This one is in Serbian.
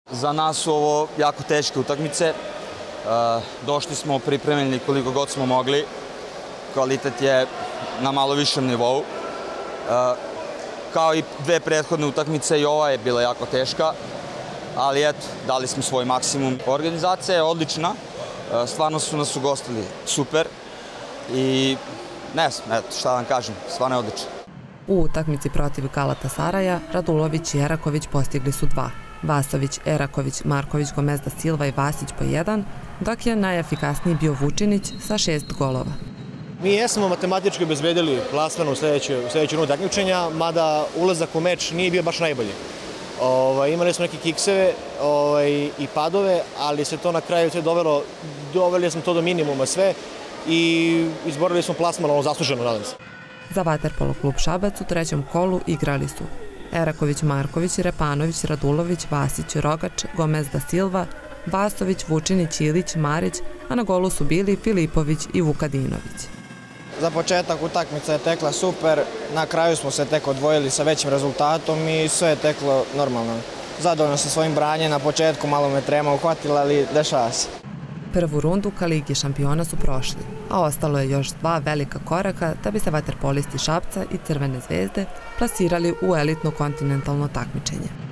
Za nas su ovo jako teške utakmice. Došli smo pripremljeni koliko god smo mogli. Kvalitet je na malo višem nivou. Kao i dve prethodne utakmice, i ova je bila jako teška. Ali eto, dali smo svoj maksimum. Organizacija je odlična. Stvarno su nas ugostili super. I ne znam, eto, šta da vam kažem, stvarno je odlično. U utakmici protiv Galatasaraja Radulović i Eraković postigli su 2. Vasović, Eraković, Marković, Gomez da Silva i Vasić po 1, dok je najefikasniji bio Vučinić sa 6 golova. Mi jesmo matematički obezbedili plasman u sledeću rundu takmičenja, mada ulazak u meč nije bio baš najbolji. Imali smo neke kikseve i padove, ali se to na kraju sve doveli smo to do minimuma sve i izborili smo plasman zasluženo, nadam se. Za vaterpolo klub Šabac u trećem kolu igrali su Eraković, Marković, Repanović, Radulović, Vasić, Rogač, Gomez da Silva, Vasović, Vučinić, Ilić, Marić, a na golu su bili Filipović i Vukadinović. Za početak utakmica je tekla super, na kraju smo se tek odvojili sa većim rezultatom i sve je teklo normalno. Zadovoljno sa svojim branjem, na početku malo me trema uhvatila, ali dešava se. Prvu rundu ka Ligi šampiona su prošli, a ostalo je još 2 velika koraka da bi se vaterpolisti Šapca i Crvene zvezde plasirali u elitno kontinentalno takmičenje.